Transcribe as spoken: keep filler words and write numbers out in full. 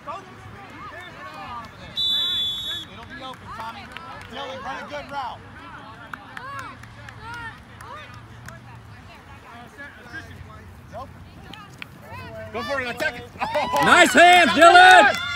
It'll be open, Tommy. Dylan, run a good route. Go for it, attack it. Oh. Nice hands, Dylan!